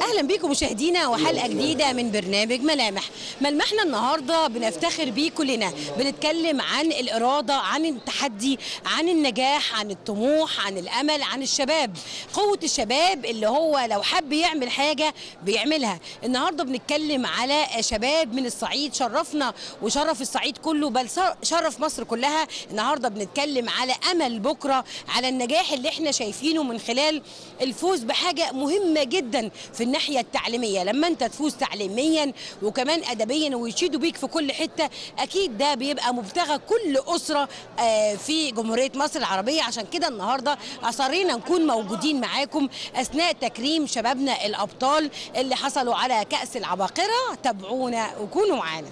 اهلا بيكم مشاهدينا وحلقه جديده من برنامج ملمحنا النهارده بنفتخر بيه كلنا. بنتكلم عن الاراده، عن التحدي، عن النجاح، عن الطموح، عن الامل، عن الشباب، قوه الشباب اللي هو لو حب يعمل حاجه بيعملها. النهارده بنتكلم على شباب من الصعيد شرفنا وشرف الصعيد كله، بل شرف مصر كلها. النهارده بنتكلم على امل بكره، على النجاح اللي احنا شايفينه من خلال الفوز بحاجه مهمه جدا في الناحيه التعليميه. لما انت تفوز تعليميا وكمان ادبيا ويشيدوا بيك في كل حته، اكيد ده بيبقى مبتغى كل اسره في جمهوريه مصر العربيه. عشان كده النهارده اصرينا نكون موجودين معاكم اثناء تكريم شبابنا الابطال اللي حصلوا على كاس العباقره. تابعونا وكونوا معانا.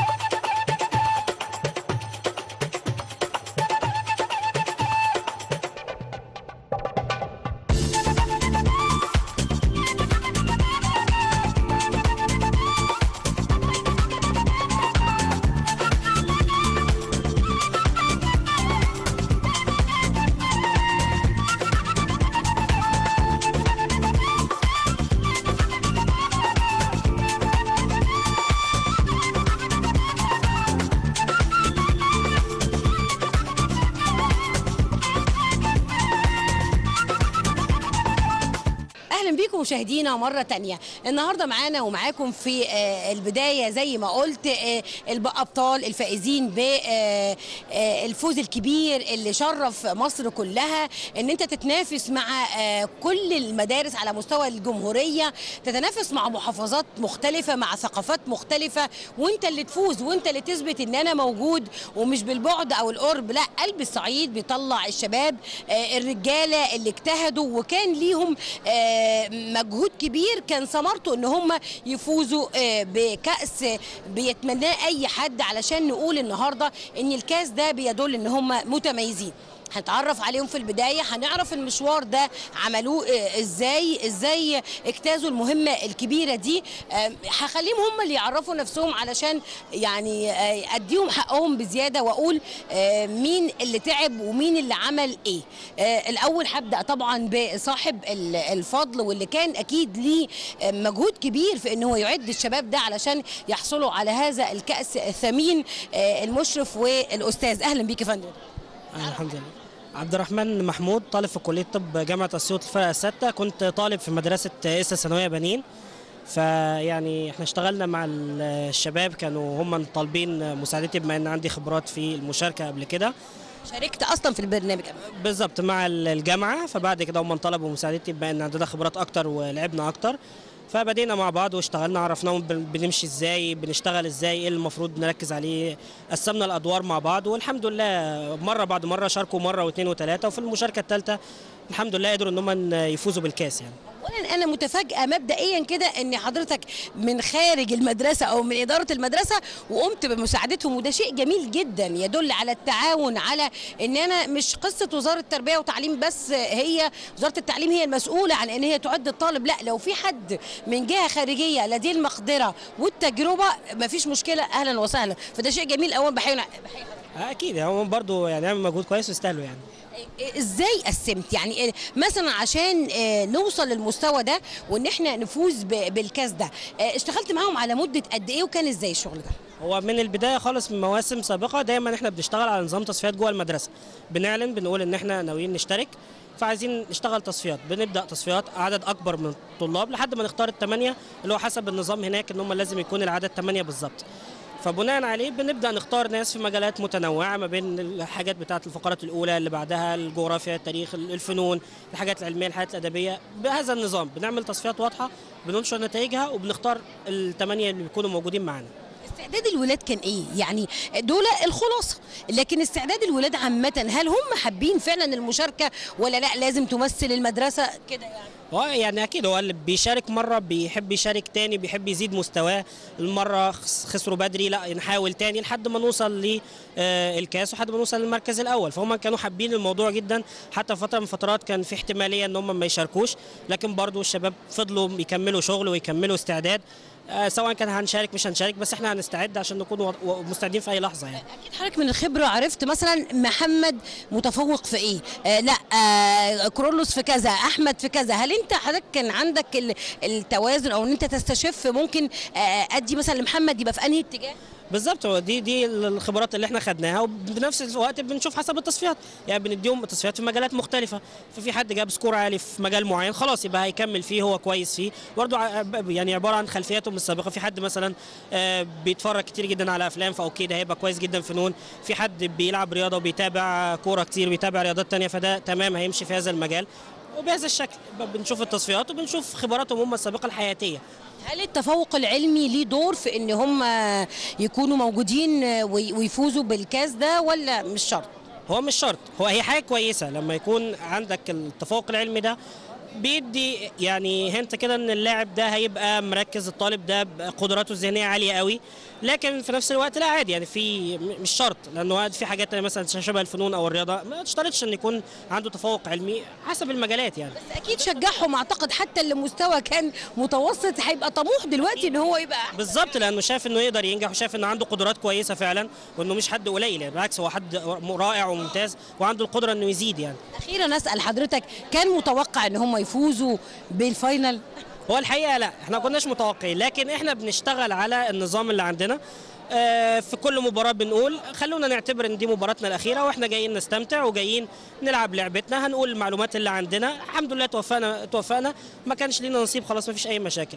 اهلا بيكم مشاهدينا مره تانية. النهارده معانا ومعاكم في البدايه زي ما قلت الابطال الفائزين بالفوز الكبير اللي شرف مصر كلها، ان انت تتنافس مع كل المدارس على مستوى الجمهوريه، تتنافس مع محافظات مختلفه، مع ثقافات مختلفه، وانت اللي تفوز وانت اللي تثبت ان انا موجود ومش بالبعد او القرب. لا، قلب الصعيد بيطلع الشباب الرجاله اللي اجتهدوا وكان ليهم مجهود كبير، كان ثمرته ان هم يفوزوا بكأس بيتمناه اي حد، علشان نقول النهارده ان الكاس ده بيدل ان هم متميزين. هنتعرف عليهم في البدايه، هنعرف المشوار ده عملوه ازاي اجتازوا المهمه الكبيره دي. هخليهم هم اللي يعرفوا نفسهم علشان يعني اديهم حقهم بزياده واقول مين اللي تعب ومين اللي عمل ايه. الاول هبدا طبعا بصاحب الفضل واللي كان اكيد ليه مجهود كبير في ان هو يعد الشباب ده علشان يحصلوا على هذا الكاس الثمين، المشرف والاستاذ. اهلا بيك يا فندم. الحمد لله. عبد الرحمن محمود، طالب في كليه طب جامعه اسيوط الفرقه السادسه. كنت طالب في مدرسه اسا ثانويه بنين. فيعني احنا اشتغلنا مع الشباب، كانوا هم طالبين مساعدتي بما ان عندي خبرات في المشاركه قبل كده. شاركت اصلا في البرنامج بالظبط مع الجامعه، فبعد كده هم طلبوا مساعدتي بما ان عندنا خبرات اكتر ولعبنا اكتر، فبدينا مع بعض واشتغلنا، عرفناهم بنمشي ازاي، بنشتغل ازاي، ايه المفروض نركز عليه. قسمنا الادوار مع بعض والحمد لله مره بعد مره شاركوا مره واثنين وثلاثه، وفي المشاركه الثالثه الحمد لله قدروا ان هم يفوزوا بالكاس. يعني اولا انا متفاجئه مبدئيا كده ان حضرتك من خارج المدرسه او من اداره المدرسه وقمت بمساعدتهم، وده شيء جميل جدا يدل على التعاون، على ان انا مش قصه وزاره التربيه والتعليم بس، هي وزاره التعليم هي المسؤوله عن ان هي تعد الطالب، لا لو في حد من جهه خارجيه لديه المقدره والتجربه مفيش مشكله، اهلا وسهلا. فده شيء جميل اولا، بحيي اكيد هم برضو يعني عملوا مجهود كويس ويستاهلوا. يعني ازاي قسمت يعني مثلا عشان نوصل للمستوى ده وان احنا نفوز بالكاس ده؟ اشتغلت معاهم على مده قد ايه وكان ازاي الشغل ده؟ هو من البدايه خالص، من مواسم سابقه دايما احنا بنشتغل على نظام تصفيات جوه المدرسه، بنعلن بنقول ان احنا ناويين نشترك فعايزين نشتغل تصفيات، بنبدا تصفيات عدد اكبر من الطلاب لحد ما نختار الثمانيه اللي هو حسب النظام هناك ان هم لازم يكون العدد 8 بالظبط. فبناء عليه بنبدا نختار ناس في مجالات متنوعه ما بين الحاجات بتاعه الفقرات الاولى اللي بعدها الجغرافيا، التاريخ، الفنون، الحاجات العلميه، الحاجات الادبيه. بهذا النظام بنعمل تصفيات واضحه، بننشر نتائجها وبنختار الثمانيه اللي بيكونوا موجودين معانا. استعداد الولاد كان ايه؟ يعني دول الخلاصه، لكن استعداد الولاد عامه هل هم حابين فعلا المشاركه ولا لا لازم تمثل المدرسه كده يعني؟ يعني اكيد هو اللي بيشارك مره بيحب يشارك تاني، بيحب يزيد مستواه. المره خسروا بدري، لا نحاول تاني لحد ما نوصل للكاس وحد ما نوصل للمركز الاول. فهم كانوا حابين الموضوع جدا، حتى فتره من فترات كان في احتماليه ان هم ما يشاركوش، لكن برضو الشباب فضلوا يكملوا شغل ويكملوا استعداد سواء كان هنشارك مش هنشارك، بس احنا هنستعد عشان نكون مستعدين في اي لحظه يعني. اكيد حضرتك من الخبره عرفت مثلا محمد متفوق في ايه، لا كرولوس في كذا، احمد في كذا. هل انت حضرتك كان عندك التوازن، او ان انت تستشف ممكن ادي مثلا لمحمد يبقى في انهي اتجاه؟ بالظبط، هو دي الخبرات اللي احنا خدناها، وبنفس الوقت بنشوف حسب التصفيات، يعني بنديهم تصفيات في مجالات مختلفه. ففي حد جاب سكور عالي في مجال معين خلاص يبقى هيكمل فيه، هو كويس فيه برضه، يعني عباره عن خلفياتهم السابقه. في حد مثلا بيتفرج كتير جدا على افلام، فاوكي ده هيبقى كويس جدا فنون. في حد بيلعب رياضه وبيتابع كوره كتير، بيتابع رياضات تانية، فده تمام هيمشي في هذا المجال. وبهذا الشكل بنشوف التصفيات وبنشوف خبراتهم هم السابقه الحياتيه. هل التفوق العلمي ليه دور في ان هم يكونوا موجودين ويفوزوا بالكاس ده، ولا مش شرط؟ هو مش شرط، هي حاجه كويسه لما يكون عندك التفوق العلمي ده، بيدي يعني هنت كده ان اللاعب ده هيبقى مركز، الطالب ده قدراته الذهنيه عاليه قوي. لكن في نفس الوقت لا عادي، يعني في مش شرط، لانه في حاجات مثلا شبه الفنون او الرياضه ما تشترطش ان يكون عنده تفوق علمي، حسب المجالات يعني. بس اكيد شجعهم، اعتقد حتى اللي مستوى كان متوسط هيبقى طموح دلوقتي ان هو يبقى أحسن. بالظبط، لانه شاف انه يقدر ينجح، وشاف انه عنده قدرات كويسه فعلا، وانه مش حد قليل، يعني بالعكس هو حد رائع وممتاز وعنده القدره انه يزيد يعني. اخيرا اسال حضرتك، كان متوقع ان هم يفوزوا بالفاينل؟ هو الحقيقه لا، احنا ما كناش متوقعين، لكن احنا بنشتغل على النظام اللي عندنا. في كل مباراه بنقول خلونا نعتبر ان دي مباراتنا الاخيره، واحنا جايين نستمتع وجايين نلعب لعبتنا، هنقول المعلومات اللي عندنا. الحمد لله توفقنا، ما كانش لينا نصيب خلاص، ما فيش اي مشاكل.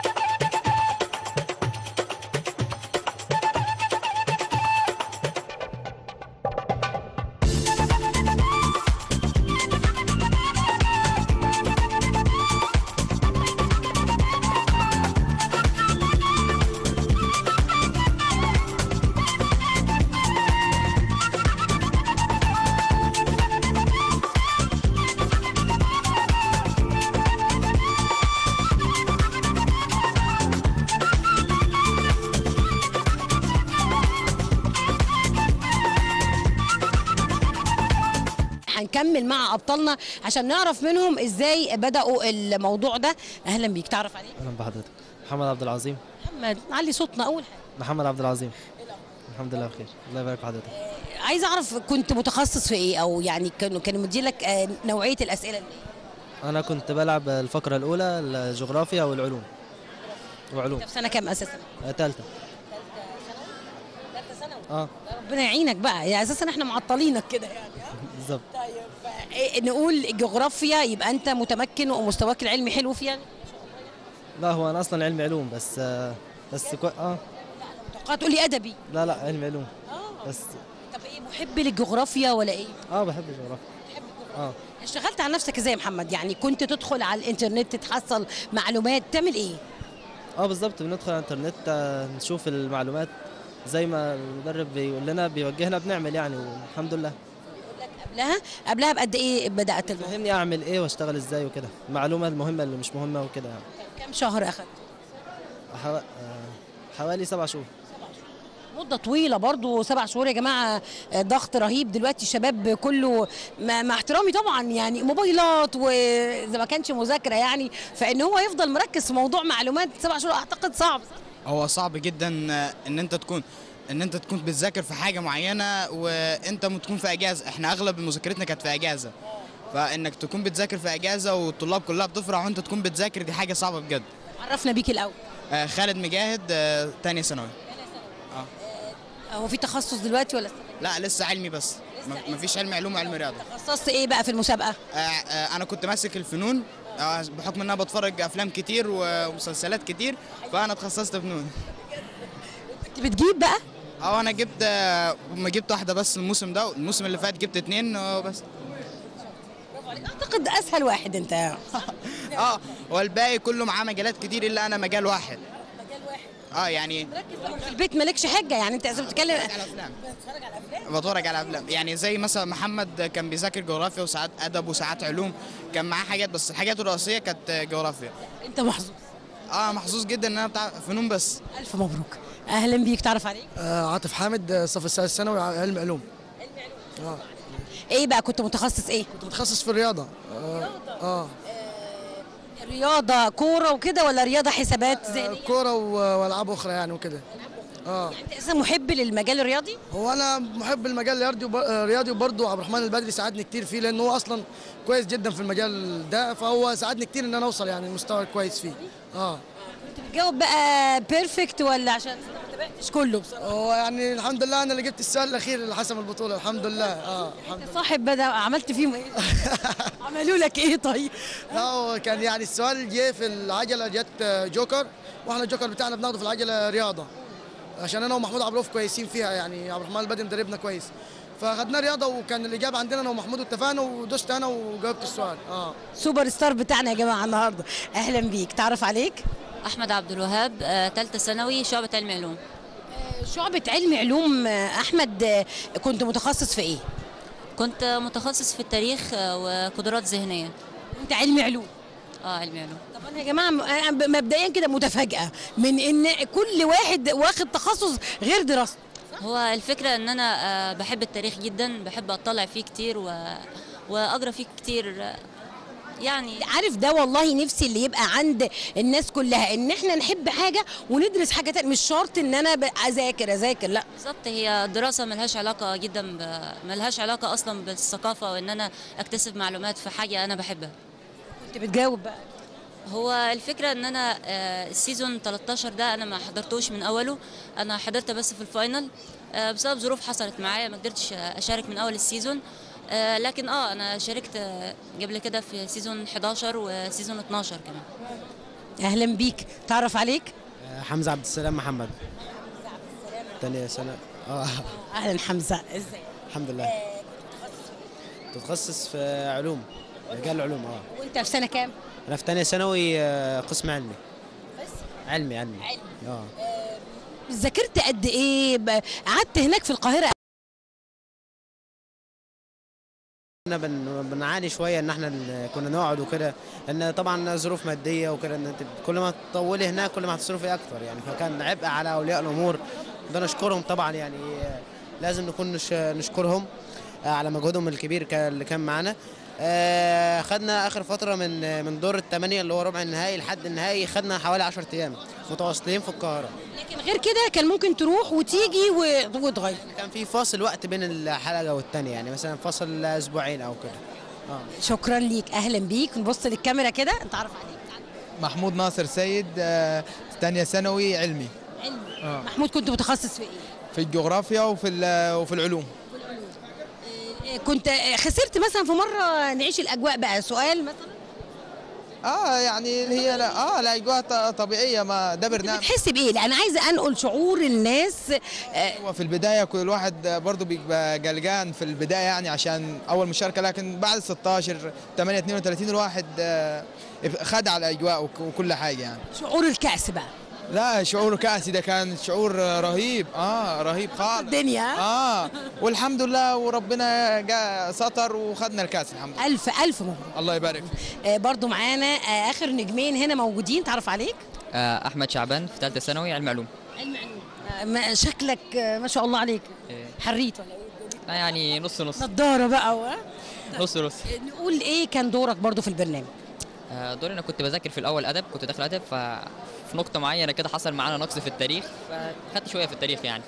هنكمل مع ابطالنا عشان نعرف منهم ازاي بداوا الموضوع ده. اهلا بيك، تعرف عليك؟ اهلا بحضرتك. محمد عبد العظيم. محمد، علي صوتنا اول حاجه. محمد عبد العظيم. الحمد لله بخير، الله يبارك في حضرتك. عايزه اعرف كنت متخصص في ايه، او يعني كانوا مديلك نوعيه الاسئله اللي ايه؟ انا كنت بلعب الفقره الاولى الجغرافيا والعلوم. انت في سنه كام اساسا؟ ثالثه. ثالثه ثانوي. اه ربنا يعينك بقى، يعني اساسا احنا معطلينك كده يعني. بالظبط. طيب نقول جغرافيا، يبقى انت متمكن ومستواك العلمي حلو فيها؟ لا هو انا اصلا علمي علوم، بس توقعت تقول لي ادبي. لا علمي علوم. بس. طب ايه، محب للجغرافيا ولا ايه؟ بحب الجغرافيا. بحب الجغرافيا. اشتغلت على نفسك ازاي يا محمد؟ يعني كنت تدخل على الانترنت تتحصل معلومات، تعمل ايه؟ بالظبط، بندخل على الانترنت نشوف المعلومات زي ما المدرب بيقول لنا، بيوجهنا بنعمل يعني، والحمد لله. قبلها بقد ايه بدات فهمني اعمل ايه واشتغل ازاي وكده، المعلومه المهمه اللي مش مهمه وكده يعني. كم شهر اخذت؟ حوالي 7 شهور. مده طويله برضو، 7 شهور يا جماعه، ضغط رهيب. دلوقتي الشباب كله مع احترامي طبعا يعني موبايلات، واذا ما كانش مذاكره يعني، فان هو يفضل مركز في موضوع معلومات 7 شهور اعتقد صعب. هو صعب جدا ان انت تكون بتذاكر في حاجه معينه وانت تكون في اجازه. احنا اغلب مذاكرتنا كانت في اجازه، فانك تكون بتذاكر في اجازه والطلاب كلها بتفرح وانت تكون بتذاكر، دي حاجه صعبه بجد. عرفنا بيك الاول. خالد مجاهد، تانية ثانوي. هو في تخصص دلوقتي ولا لا لسه علمي بس، مفيش علمي علوم وعلمي رياضه. تخصصت ايه بقى في المسابقه؟ انا كنت ماسك الفنون، بحكم ان انا بتفرج افلام كتير ومسلسلات كتير، فانا اتخصصت فنون. كنت بتجيب بقى؟ انا جبت واحده بس الموسم ده، الموسم اللي فات جبت 2 بس. اعتقد اسهل واحد انت. والباقي كله معاه مجالات كتير الا انا مجال واحد. يعني في البيت مالكش حاجه يعني، انت اذا بتتكلم على افلام، بتفرج على افلام يعني، زي مثلا محمد كان بيذاكر جغرافيا وساعات ادب وساعات علوم، كان معاه حاجات بس الحاجات الرئيسيه كانت جغرافيا. انت محظوظ. محظوظ جدا ان انا بتاع فنون بس. الف مبروك، اهلا بيك، تعرف عليك؟ عاطف حامد، صف السادس ثانوي، علم علوم. ايه بقى كنت متخصص ايه؟ كنت متخصص في الرياضه. رياضه كوره وكده ولا رياضه حسابات ذهنيه؟ كوره والعاب اخرى يعني وكده. انت اصلا محب للمجال الرياضي؟ هو انا محب المجال الرياضي رياضي، وبرضه عبد الرحمن البدري ساعدني كتير فيه، لان هو اصلا كويس جدا في المجال ده، فهو ساعدني كتير ان انا اوصل يعني مستوى كويس فيه. كنت بتجاوب بقى بيرفكت ولا عشان ما تابعتش كله بصراحه؟ هو يعني الحمد لله انا اللي جبت السؤال الاخير اللي حسم البطوله، الحمد لله. الحمد لله. صاحب بدا عملت فيهم ايه؟ عملوا لك ايه طيب؟ لا هو كان يعني السؤال جه في العجله، جت جوكر، واحنا الجوكر بتاعنا بناخده في العجله رياضه، عشان انا ومحمود عبد الرؤوف كويسين فيها، يعني عبد الرحمن البدري مدربنا كويس، فاخدنا رياضه، وكان الاجابه عندنا انا ومحمود واتفقنا، ودوست انا وجاوبت السؤال. سوبر ستار بتاعنا يا جماعه النهارده، اهلا بيك. تعرف عليك؟ احمد عبد الوهاب، ثالثه ثانوي، شعبة علم علوم. شعبة علم علوم. احمد، كنت متخصص في ايه؟ كنت متخصص في التاريخ وقدرات ذهنيه. انت علم علوم؟ علم علوم. طب يا جماعه مبدئيا كده متفاجئه من ان كل واحد واخد تخصص غير دراسته. هو الفكره ان انا بحب التاريخ جدا، بحب اطلع فيه كتير واقرا فيه كتير يعني. عارف ده والله نفسي اللي يبقى عند الناس كلها، ان احنا نحب حاجه وندرس حاجه تانية، مش شرط ان انا اذاكر لا بالظبط. هي الدراسه ملهاش علاقه جدا ملهاش علاقه اصلا بالثقافه، وان انا اكتسب معلومات في حاجه انا بحبها. كنت بتجاوب بقى؟ هو الفكره ان انا السيزون 13 ده انا ما حضرتوش من اوله، انا حضرت بس في الفاينل بسبب ظروف حصلت معايا، ما قدرتش اشارك من اول السيزون. لكن انا شاركت قبل كده في سيزون 11 وسيزون 12 كمان. اهلا بيك. تعرف عليك؟ حمزه عبد السلام محمد، ثانيه سنه. اهلا حمزه، ازيك؟ الحمد لله. تتخصص في علوم، مجال العلوم. وانت في سنه كام؟ انا في ثانيه ثانوي، قسم علمي. بس علمي. ذاكرت قد ايه؟ قعدت هناك في القاهره؟ احنا بنعاني شويه ان احنا كنا نقعد وكده، لان طبعا ظروف ماديه وكده، ان انت كل ما تطولي هناك كل ما هتصرفي اكتر يعني، فكان عبء على اولياء الامور. ده نشكرهم طبعا يعني، لازم نكون نشكرهم على مجهودهم الكبير اللي كان معانا. خدنا اخر فتره من دور الثمانيه اللي هو ربع النهائي لحد النهائي، خدنا حوالي 10 ايام متواصلين في القاهره. لكن غير كده كان ممكن تروح وتيجي وتغير. كان في فاصل وقت بين الحلقه والثانيه، يعني مثلا فاصل اسبوعين او كده. شكرا ليك، اهلا بيك. نبص للكاميرا كده، انت عارف عليك. محمود ناصر سيد، ثانيه ثانوي علمي. محمود، كنت متخصص في ايه؟ في الجغرافيا وفي العلوم. كنت خسرت مثلا في مره نعيش الاجواء بقى سؤال مثلا؟ يعني اللي هي الاجواء طبيعيه، ما ده برنامج. بتحس بايه؟ لا انا عايزه انقل شعور الناس. هو في البدايه كل واحد برضه بيبقى قلقان في البدايه يعني، عشان اول مشاركه، لكن بعد 16 8 32 الواحد خد على الاجواء وكل حاجه يعني. شعور الكأس بقى؟ لا، شعور كأسي ده كان شعور رهيب. رهيب خالص الدنيا. والحمد لله، وربنا جاء سطر وخدنا الكأس الحمد لله. ألف مبروك. الله يبارك فيك. برضو معانا آخر نجمين هنا موجودين. تعرف عليك؟ احمد شعبان، في ثالثه ثانوي، علم علوم. علم علوم. شكلك ما شاء الله عليك حريت ولا ايه؟ يعني نص نضاره بقى نص. نقول ايه كان دورك برضو في البرنامج؟ دوري انا كنت بذاكر في الاول ادب، كنت داخل ادب، ففي نقطه معينه كده حصل معانا نقص في التاريخ، فخدت شويه في التاريخ يعني.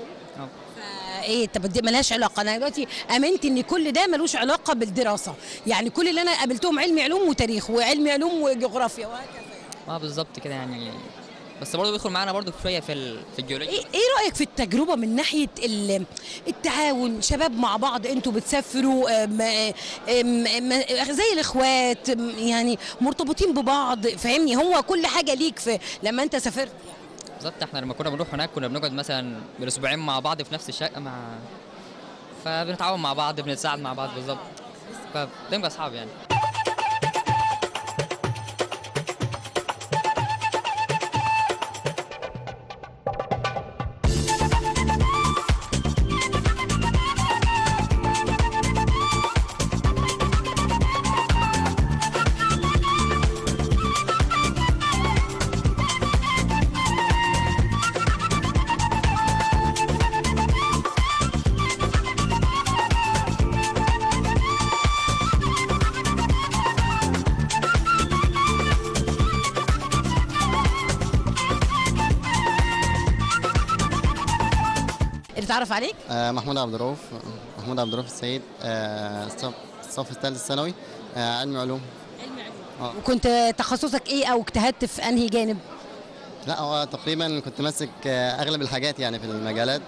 ايه؟ طب دي ملهاش علاقه. انا دلوقتي امنت ان كل ده ملوش علاقه بالدراسه، يعني كل اللي انا قابلتهم علمي علوم وتاريخ وعلمي علوم وجغرافيا وهكذا. بالظبط كده يعني، بس برضه بيدخل معانا برضه شويه في الجيولوجيا. ايه رايك في التجربه من ناحيه التعاون؟ شباب مع بعض، انتوا بتسافروا زي الاخوات يعني، مرتبطين ببعض، فاهمني؟ هو كل حاجه ليك في لما انت سافرت يعني. بالظبط. احنا لما كنا بنروح هناك كنا بنقعد مثلا بالاسبوعين مع بعض في نفس الشقه، فبنتعاون مع بعض، بنتساعد مع بعض. بالظبط، فبنبقى اصحاب يعني. نتعرف عليك؟ محمود عبد الرؤوف، محمود عبد الرؤوف السيد، الصف الثالث ثانوي، علمي علوم. وكنت تخصصك ايه او اجتهدت في انهي جانب؟ لا هو تقريبا كنت ماسك اغلب الحاجات يعني في المجالات.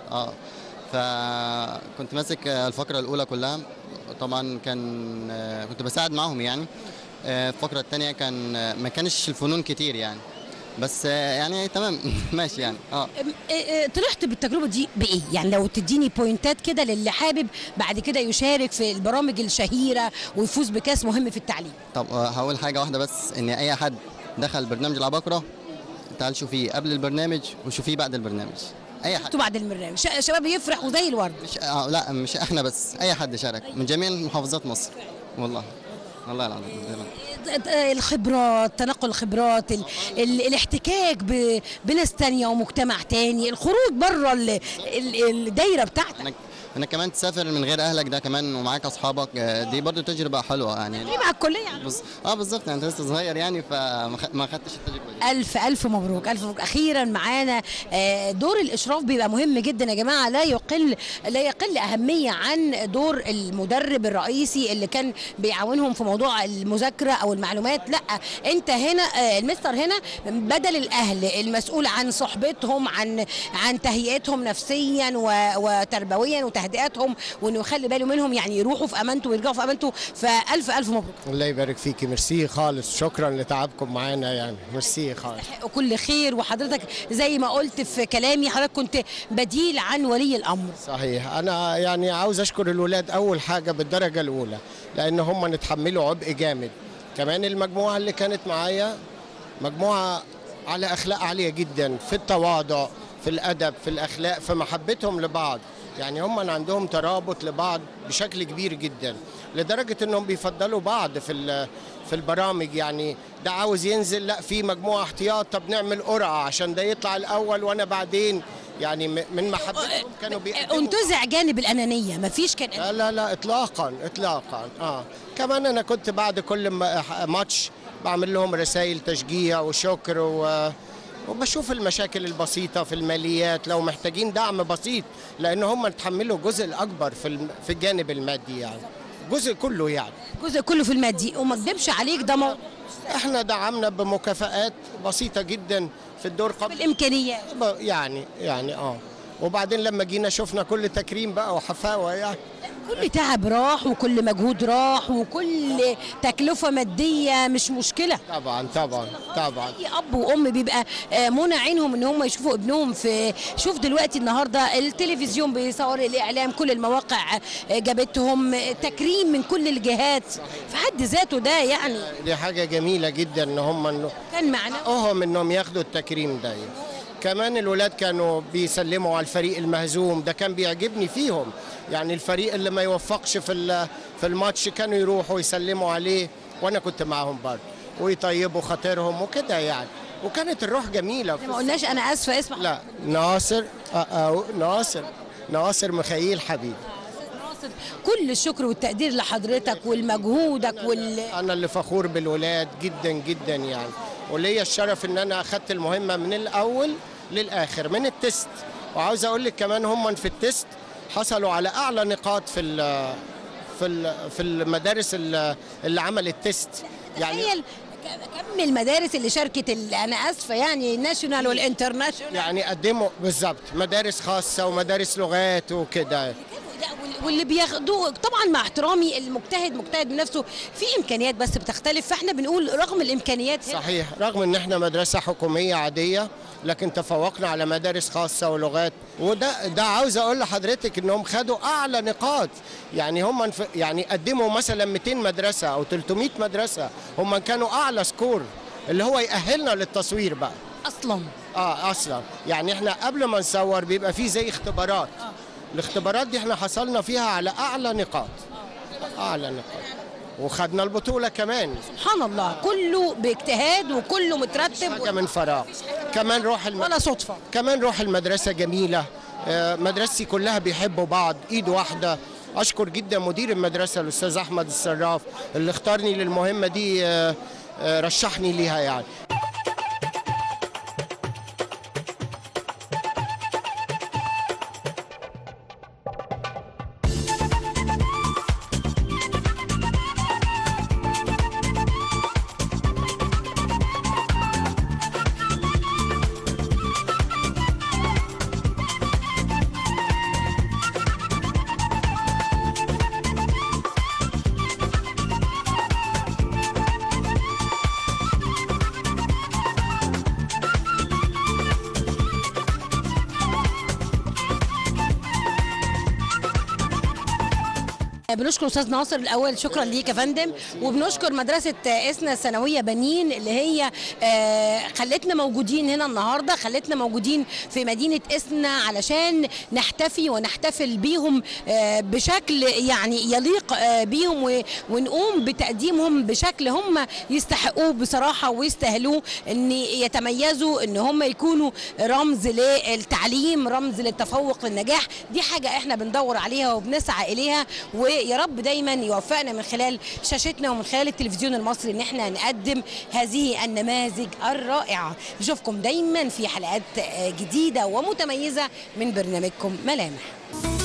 فكنت ماسك الفقره الاولى كلها، طبعا كنت بساعد معاهم يعني. الفقره الثانيه ما كانش الفنون كتير يعني، بس يعني تمام ماشي يعني. طلعت بالتجربه دي بايه؟ يعني لو تديني بوينتات كده للي حابب بعد كده يشارك في البرامج الشهيره ويفوز بكاس مهم في التعليم. طب هقول حاجه واحده بس، ان اي حد دخل برنامج العباقره تعال شوفيه قبل البرنامج وشوفيه بعد البرنامج. اي حد بعد البرنامج شباب يفرحوا زي الورد. لا مش احنا بس، اي حد شارك من جميع محافظات مصر والله العظيم. الخبرات، تنقل الخبرات، الاحتكاك بناس تانية ومجتمع تاني، الخروج بره الدايره بتاعتك. انك كمان تسافر من غير اهلك ده كمان ومعاك اصحابك، دي برضو تجربه حلوه يعني. دي مع الكليه يعني. بالظبط يعني، انت لسه صغير يعني فما خدتش التجربه دي. الف مبروك، الف مبروك. اخيرا معانا. دور الاشراف بيبقى مهم جدا يا جماعه، لا يقل اهميه عن دور المدرب الرئيسي اللي كان بيعاونهم في موضوع المذاكره او المعلومات. لا، انت هنا المستر هنا بدل الاهل المسؤول عن صحبتهم، عن تهيئتهم نفسيا وتربويا وتهدئتهم، وانه يخلي باله منهم، يعني يروحوا في امانته ويرجعوا في امانته. فالف مبروك. الله يبارك فيكي، ميرسي خالص، شكرا لتعبكم معانا يعني، ميرسي خالص. كل خير. وحضرتك زي ما قلت في كلامي، حضرتك كنت بديل عن ولي الامر. صحيح. انا يعني عاوز اشكر الولاد اول حاجه بالدرجه الاولى، لان هم نتحملوا عبء جامد. كمان المجموعه اللي كانت معايا مجموعه على اخلاق عاليه جدا، في التواضع، في الادب، في الاخلاق، في محبتهم لبعض. يعني هم عندهم ترابط لبعض بشكل كبير جدا، لدرجه انهم بيفضلوا بعض في البرامج. يعني ده عاوز ينزل، لا في مجموعه احتياط، طب نعمل قرعه عشان ده يطلع الاول وانا بعدين. يعني من محبتهم كانوا بيقدموا. انتزع جانب الانانيه، مفيش كان. لا اطلاقا. كمان انا كنت بعد كل ماتش بعمل لهم رسائل تشجيع وشكر وبشوف المشاكل البسيطة في الماليات لو محتاجين دعم بسيط، لأن هم اتحملوا جزء الأكبر في الجانب المادي يعني، جزء كله يعني. جزء كله في المادي، وما اكدبش عليك ده احنا دعمنا بمكافآت بسيطة جدا في الدور قبل بالإمكانيات يعني وبعدين لما جينا شفنا كل تكريم بقى وحفاوة يعني. كل تعب راح وكل مجهود راح وكل تكلفة مادية مش مشكلة. طبعا اي اب وام بيبقى منى عينهم ان هم يشوفوا ابنهم شوف دلوقتي النهارده التلفزيون بيصور، الاعلام، كل المواقع جابتهم تكريم من كل الجهات في حد ذاته. ده يعني دي حاجة جميلة جدا ان هم كان معناهم انهم ياخدوا التكريم ده. كمان الولاد كانوا بيسلموا على الفريق المهزوم، ده كان بيعجبني فيهم. يعني الفريق اللي ما يوفقش في الماتش كانوا يروحوا يسلموا عليه، وانا كنت معاهم برضه، ويطيبوا خاطرهم وكده يعني. وكانت الروح جميله. ما قلناش انا اسفه، اسمع. لا ناصر مخيل حبيبي. كل الشكر والتقدير لحضرتك والمجهودك انا اللي فخور بالولاد جدا جدا يعني، وليا الشرف ان انا اخدت المهمه من الاول للاخر من التست. وعاوز اقول لك كمان هم في التست حصلوا على اعلى نقاط في المدارس اللي عملت تيست يعني. كم المدارس اللي شاركت انا اسفه يعني الناشونال والانترناشونال، يعني قدموا بالظبط مدارس خاصه ومدارس لغات وكده، واللي بياخدوه طبعا مع احترامي المجتهد مجتهد بنفسه، في امكانيات بس بتختلف. فاحنا بنقول رغم الامكانيات هنا صحيح، رغم ان احنا مدرسه حكوميه عاديه لكن تفوقنا على مدارس خاصه ولغات. وده عاوز اقول لحضرتك انهم خدوا اعلى نقاط. يعني هم يعني قدموا مثلا 200 مدرسه او 300 مدرسه، هم كانوا اعلى سكور اللي هو يأهلنا للتصوير بقى اصلا. يعني احنا قبل ما نصور بيبقى فيه زي اختبارات. الاختبارات دي احنا حصلنا فيها على اعلى نقاط. وخدنا البطوله كمان. سبحان الله، كله باجتهاد وكله مترتب، حاجه من فراغ. كمان ولا صدفه. كمان روح المدرسه جميله. مدرستي كلها بيحبوا بعض، ايد واحده. اشكر جدا مدير المدرسه الاستاذ احمد الصراف اللي اختارني للمهمه دي، رشحني ليها يعني. بنشكر استاذ ناصر الاول، شكرا ليك يا فندم، وبنشكر مدرسه اسنا الثانويه بنين اللي هي خلتنا موجودين هنا النهارده، خلتنا موجودين في مدينه اسنا علشان نحتفي ونحتفل بيهم بشكل يعني يليق بيهم، ونقوم بتقديمهم بشكل هم يستحقوه بصراحه ويستاهلوه، ان يتميزوا، ان هم يكونوا رمز للتعليم، رمز للتفوق للنجاح. دي حاجه احنا بندور عليها وبنسعى اليها، ويا رب دايما يوفقنا من خلال شاشتنا ومن خلال التلفزيون المصري ان احنا نقدم هذه النماذج الرائعه. نشوفكم دايما في حلقات جديده ومتميزه من برنامجكم ملامح.